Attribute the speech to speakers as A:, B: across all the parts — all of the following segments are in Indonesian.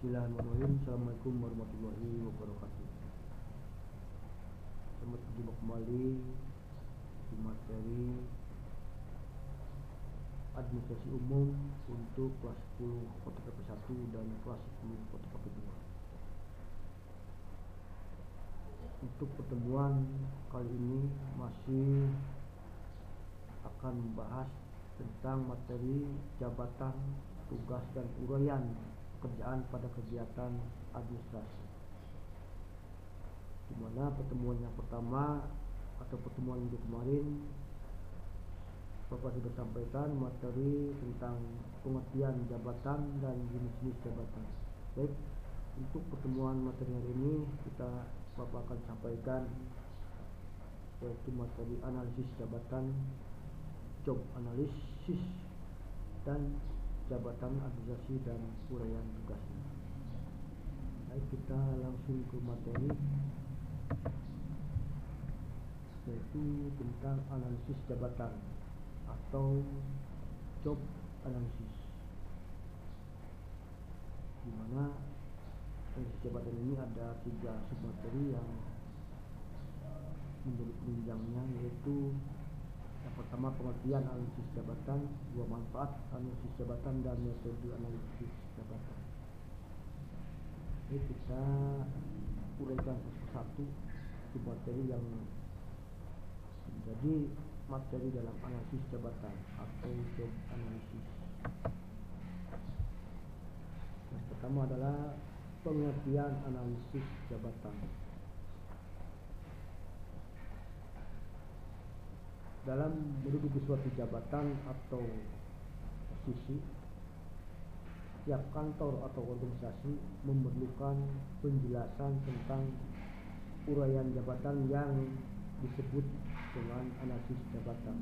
A: Bismillahirrahmanirrahim. Assalamualaikum warahmatullahi wabarakatuh. Selamat berjumpa kembali di materi administrasi umum untuk kelas 10 fotokopi 1 dan kelas 10 fotokopi 2. Untuk pertemuan kali ini masih akan membahas tentang materi jabatan, tugas dan uraian pekerjaan pada kegiatan administrasi. Di mana pertemuan yang pertama atau pertemuan minggu kemarin Bapak sudah sampaikan materi tentang pengertian jabatan dan jenis-jenis jabatan. Baik, untuk pertemuan materi hari ini Bapak akan sampaikan yaitu materi analisis jabatan, job analisis, dan jabatan administrasi dan uraian tugasnya. Baik, kita langsung ke materi yaitu tentang analisis jabatan atau job analisis, di mana analisis jabatan ini ada 3 submateri yang menjadi penunjangnya, yaitu yang pertama pengertian analisis jabatan, 2 manfaat analisis jabatan, dan metode analisis jabatan. Ini kita uraikan satu-satu submateri yang menjadi materi dalam analisis jabatan atau job analisis. Yang pertama adalah pengertian analisis jabatan. Dalam menduduki suatu jabatan atau posisi, setiap kantor atau organisasi memerlukan penjelasan tentang uraian jabatan yang disebut dengan analisis jabatan.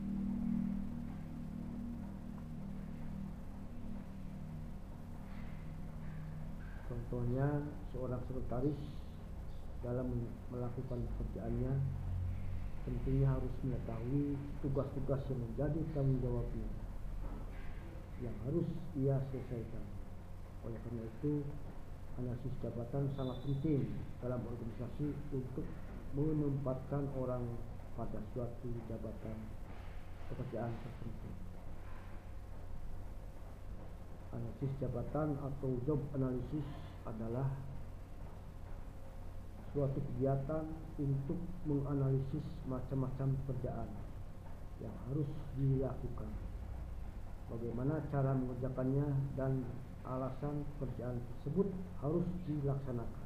A: Contohnya, seorang sekretaris dalam melakukan pekerjaannya tentunya harus mengetahui tugas-tugas yang menjadi tanggung jawabnya yang harus ia selesaikan. Oleh karena itu, analisis jabatan sangat penting dalam organisasi untuk menempatkan orang pada suatu jabatan pekerjaan tertentu. Analisis jabatan atau job analisis adalah suatu kegiatan untuk menganalisis macam-macam pekerjaan yang harus dilakukan, bagaimana cara mengerjakannya, dan alasan pekerjaan tersebut harus dilaksanakan.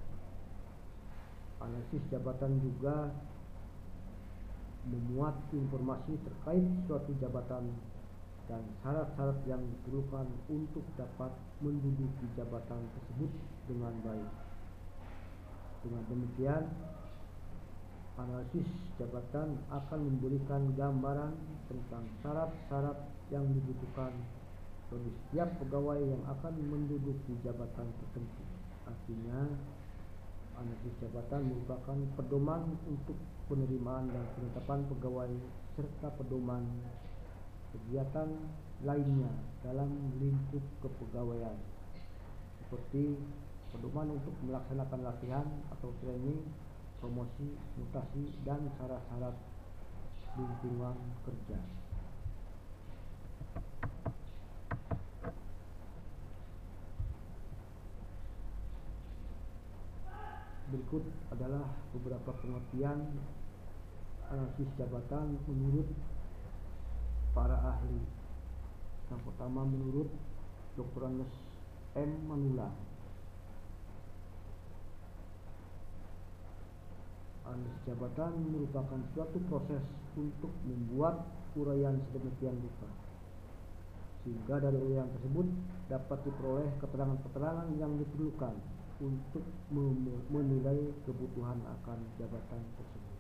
A: Analisis jabatan juga memuat informasi terkait suatu jabatan dan syarat-syarat yang diperlukan untuk dapat menduduki jabatan tersebut dengan baik. Dengan demikian, analisis jabatan akan memberikan gambaran tentang syarat-syarat yang dibutuhkan bagi setiap pegawai yang akan menduduki jabatan tertentu. Artinya, analisis jabatan merupakan pedoman untuk penerimaan dan penetapan pegawai serta pedoman kegiatan lainnya dalam lingkup kepegawaian, seperti pedoman untuk melaksanakan latihan atau training, promosi, mutasi, dan syarat-syarat lingkungan kerja. Berikut adalah beberapa pengertian analisis jabatan menurut para ahli. Yang pertama, menurut Dr. Andes M. Manula, analisis jabatan merupakan suatu proses untuk membuat uraian sedemikian rupa sehingga dari uraian tersebut dapat diperoleh keterangan-keterangan yang diperlukan untuk menilai kebutuhan akan jabatan tersebut.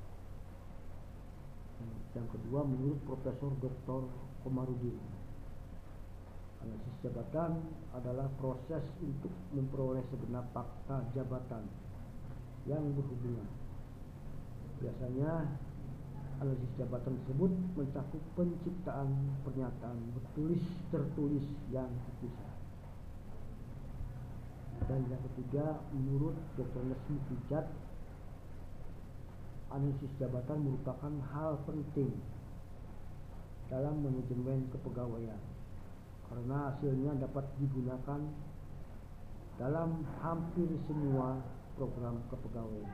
A: Yang kedua, menurut Profesor Dr. Komarudin, analisis jabatan adalah proses untuk memperoleh segenap fakta jabatan yang berhubungan. Biasanya analisis jabatan tersebut mencakup penciptaan pernyataan tertulis yang terpisah. Dan yang ketiga, menurut Dr. Leslie Pijat, analisis jabatan merupakan hal penting dalam manajemen kepegawaian karena hasilnya dapat digunakan dalam hampir semua program kepegawaian.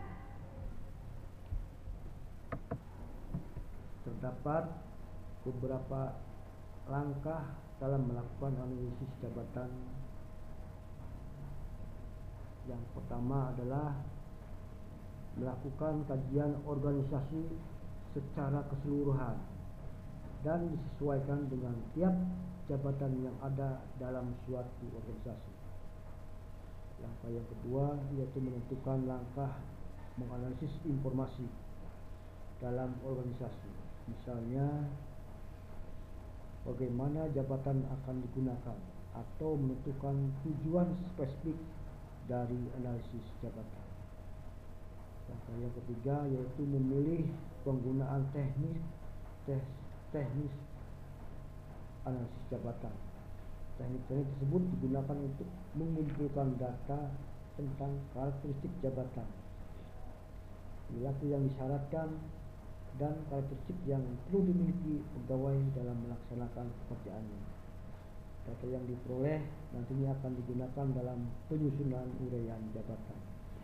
A: Terdapat beberapa langkah dalam melakukan analisis jabatan. Yang pertama adalah melakukan kajian organisasi secara keseluruhan dan disesuaikan dengan tiap jabatan yang ada dalam suatu organisasi. Langkah yang kedua yaitu menentukan langkah menganalisis informasi dalam organisasi. Misalnya, bagaimana jabatan akan digunakan atau menentukan tujuan spesifik dari analisis jabatan. Langkah yang ketiga yaitu memilih penggunaan teknis analisis jabatan. Teknik-teknik tersebut digunakan untuk mengumpulkan data tentang karakteristik jabatan, perilaku yang disyaratkan, dan karakteristik yang perlu dimiliki pegawai dalam melaksanakan pekerjaannya. Data yang diperoleh nantinya akan digunakan dalam penyusunan uraian jabatan.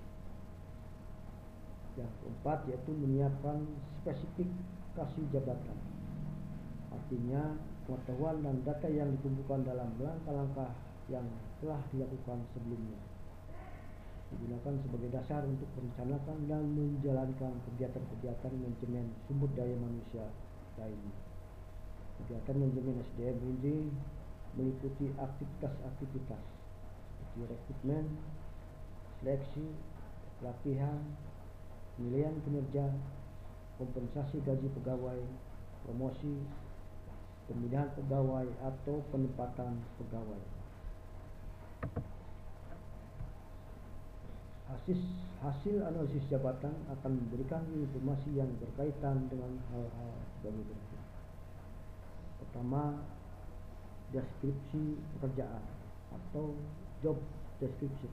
A: Yang keempat yaitu menyiapkan spesifikasi jabatan. Artinya pengetahuan dan data yang dikumpulkan dalam langkah-langkah yang telah dilakukan sebelumnya digunakan sebagai dasar untuk merencanakan dan menjalankan kegiatan-kegiatan manajemen sumber daya manusia lainnya. Kegiatan manajemen SDM ini meliputi aktivitas-aktivitas seperti rekrutmen, seleksi, pelatihan, penilaian kinerja, kompensasi gaji pegawai, promosi, pemindahan pegawai atau penempatan pegawai. Hasil analisis jabatan akan memberikan informasi yang berkaitan dengan hal-hal sebagai berikut. Pertama, deskripsi pekerjaan atau job description,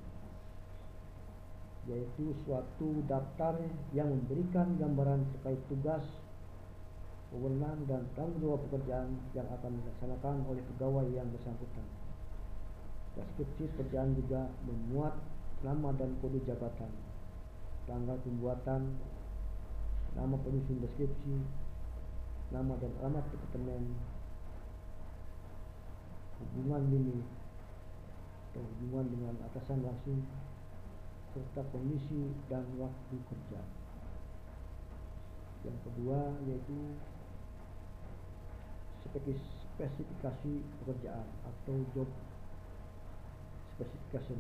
A: yaitu suatu daftar yang memberikan gambaran terkait tugas, wewenang dan tanggung jawab pekerjaan yang akan dilaksanakan oleh pegawai yang bersangkutan. Deskripsi pekerjaan juga memuat nama dan kode jabatan, tanggal pembuatan, nama penyusun deskripsi, nama dan alamat departemen, hubungan lini atau hubungan dengan atasan langsung, serta kondisi dan waktu kerja. Yang kedua yaitu spesifikasi pekerjaan atau job specification,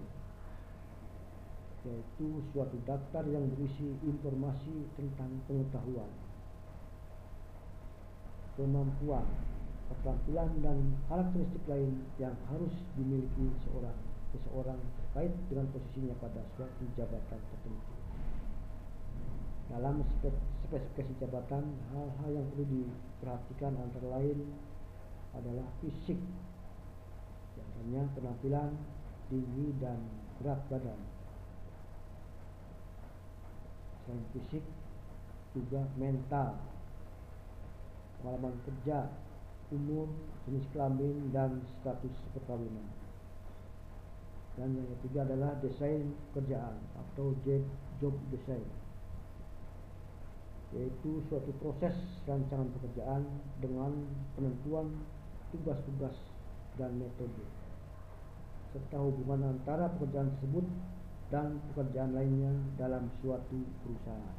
A: yaitu suatu daftar yang berisi informasi tentang pengetahuan, kemampuan, keterampilan dan karakteristik lain yang harus dimiliki seseorang terkait dengan posisinya pada suatu jabatan tertentu. Dalam spesifikasi jabatan, hal-hal yang perlu diperhatikan antara lain adalah fisik, contohnya penampilan, tinggi dan berat badan. Selain fisik, juga mental, pengalaman kerja, umur, jenis kelamin, dan status perkawinan. Dan yang ketiga adalah desain pekerjaan atau job design, yaitu suatu proses rancangan pekerjaan dengan penentuan tugas-tugas dan metode, serta hubungan antara pekerjaan tersebut dan pekerjaan lainnya dalam suatu perusahaan.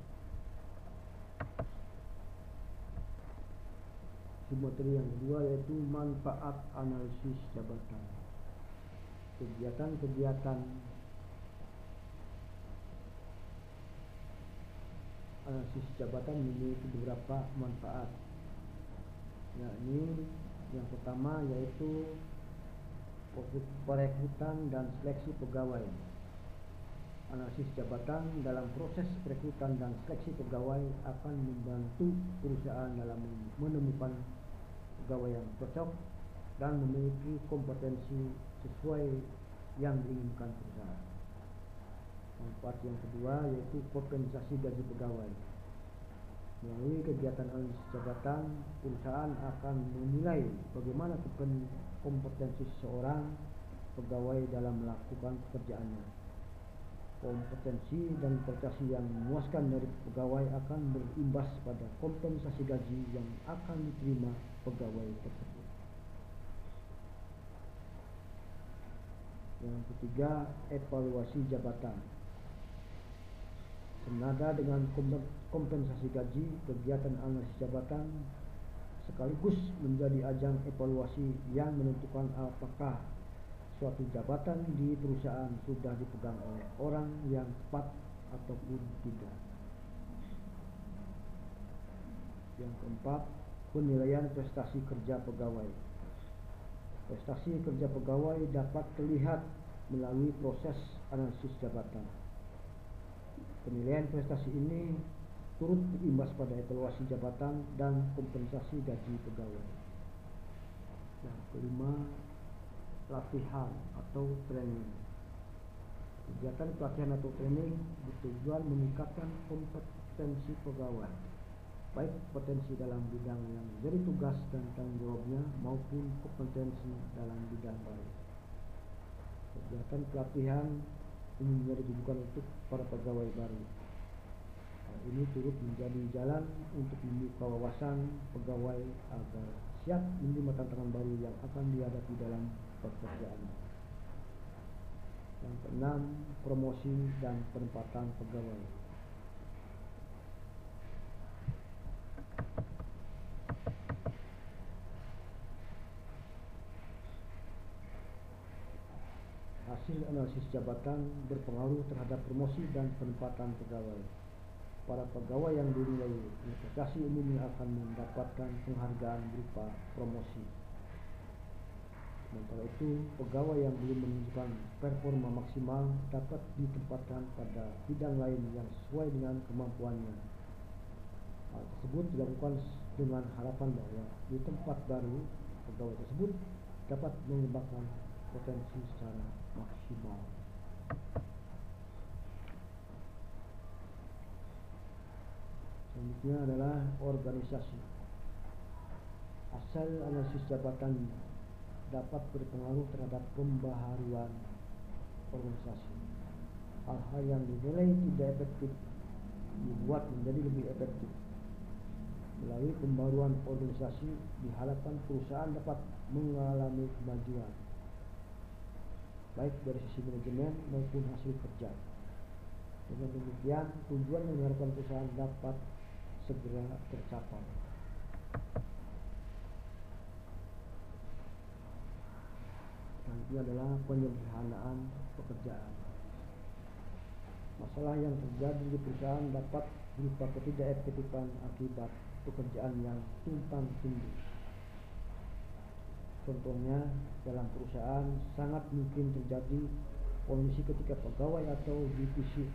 A: Submateri yang kedua yaitu manfaat analisis jabatan. Kegiatan-kegiatan analisis jabatan memiliki beberapa manfaat, yakni yang pertama yaitu perekrutan dan seleksi pegawai. Analisis jabatan dalam proses perekrutan dan seleksi pegawai akan membantu perusahaan dalam menemukan pegawai yang cocok dan memiliki kompetensi sesuai yang diinginkan perusahaan. Manfaat yang kedua yaitu kompensasi gaji pegawai. Melalui kegiatan analisis jabatan, perusahaan akan menilai bagaimana kompetensi seseorang pegawai dalam melakukan pekerjaannya. Kompetensi dan prestasi yang memuaskan dari pegawai akan berimbas pada kompensasi gaji yang akan diterima pegawai tersebut. Yang ketiga, evaluasi jabatan. Senada dengan kompensasi gaji, kegiatan analisis jabatan sekaligus menjadi ajang evaluasi yang menentukan apakah suatu jabatan di perusahaan sudah dipegang oleh orang yang tepat ataupun tidak. Yang keempat, penilaian prestasi kerja pegawai. Prestasi kerja pegawai dapat terlihat melalui proses analisis jabatan. Penilaian prestasi ini turut berimbas pada evaluasi jabatan dan kompensasi gaji pegawai. Yang kelima, latihan atau training. Kegiatan pelatihan atau training bertujuan meningkatkan kompetensi pegawai, baik potensi dalam bidang yang menjadi tugas dan tanggung jawabnya maupun kompetensi dalam bidang baru. Kegiatan pelatihan umumnya ditujukan untuk para pegawai baru. Hal ini turut menjadi jalan untuk membuka wawasan pegawai agar siap menerima tantangan baru yang akan dihadapi dalam pekerjaan. Yang keenam, promosi dan penempatan pegawai. Hasil analisis jabatan berpengaruh terhadap promosi dan penempatan pegawai. Para pegawai yang dinilai berprestasi umumnya akan mendapatkan penghargaan berupa promosi. Sementara itu, pegawai yang belum menunjukkan performa maksimal dapat ditempatkan pada bidang lain yang sesuai dengan kemampuannya. Hal tersebut dilakukan dengan harapan bahwa di tempat baru, pegawai tersebut dapat mengembangkan potensi secara maksimal. Selanjutnya adalah organisasi. Hasil analisis jabatan dapat berpengaruh terhadap pembaharuan organisasi. Hal-hal yang dinilai tidak efektif dibuat menjadi lebih efektif. Melalui pembaharuan organisasi diharapkan perusahaan dapat mengalami kemajuan, baik dari sisi manajemen maupun hasil kerja. Dengan demikian, tujuan yang diharapkan perusahaan dapat segera tercapai. Selanjutnya adalah penyederhanaan pekerjaan. Masalah yang terjadi di perusahaan dapat berupa ketidakefektifan akibat pekerjaan yang tumpang tindih. Contohnya, dalam perusahaan sangat mungkin terjadi kondisi ketika pegawai atau divisi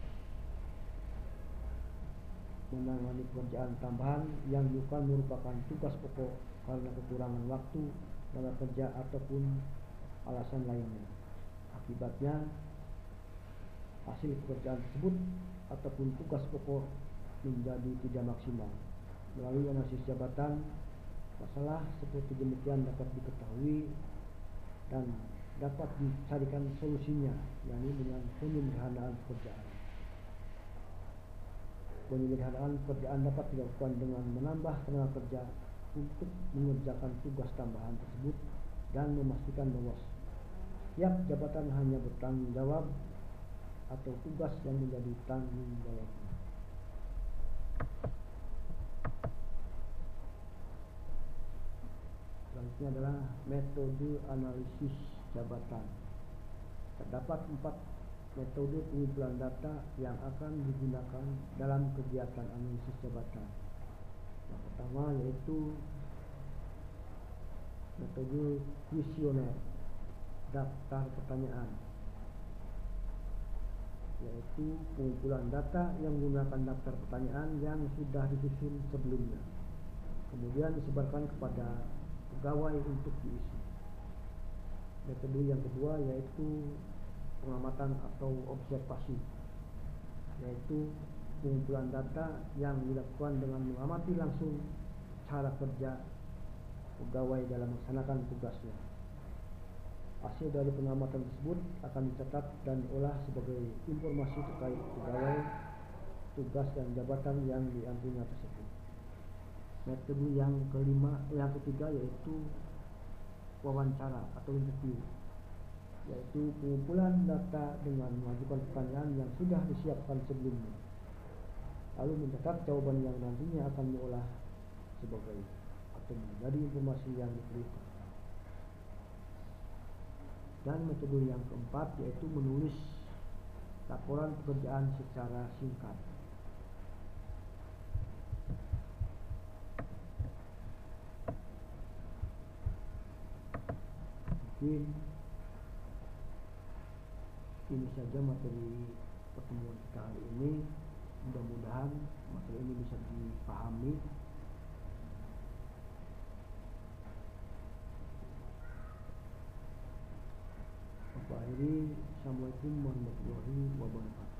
A: menangani pekerjaan tambahan yang bukan merupakan tugas pokok karena kekurangan waktu dalam kerja ataupun alasan lainnya. Akibatnya, hasil pekerjaan tersebut ataupun tugas pokok menjadi tidak maksimal. Melalui analisis jabatan, masalah seperti demikian dapat diketahui dan dapat dicarikan solusinya, yakni dengan penyederhanaan pekerjaan. Penyederhanaan pekerjaan dapat dilakukan dengan menambah tenaga kerja untuk mengerjakan tugas tambahan tersebut dan memastikan bahwa setiap jabatan hanya bertanggung jawab atau tugas yang menjadi tanggung jawabnya. Selanjutnya adalah metode analisis jabatan. Terdapat 4 metode pengumpulan data yang akan digunakan dalam kegiatan analisis jabatan. Yang pertama yaitu metode kuesioner, daftar pertanyaan, yaitu pengumpulan data yang menggunakan daftar pertanyaan yang sudah disusun sebelumnya, kemudian disebarkan kepada pegawai untuk diisi. Metode yang kedua yaitu pengamatan atau observasi, yaitu pengumpulan data yang dilakukan dengan mengamati langsung cara kerja pegawai dalam melaksanakan tugasnya. Hasil dari pengamatan tersebut akan dicatat dan diolah sebagai informasi terkait pegawai, tugas dan jabatan yang diambilnya tersebut. Metode yang ketiga yaitu wawancara atau interview, yaitu pengumpulan data dengan mengajukan pertanyaan yang sudah disiapkan sebelumnya, lalu mencatat jawaban yang nantinya akan diolah sebagai atau menjadi informasi yang diperlukan. Dan metode yang keempat yaitu menulis laporan pekerjaan secara singkat. Mungkin ini saja materi pertemuan kita hari ini. Mudah-mudahan materi ini bisa dipahami. Assalamualaikum warahmatullahi wabarakatuh.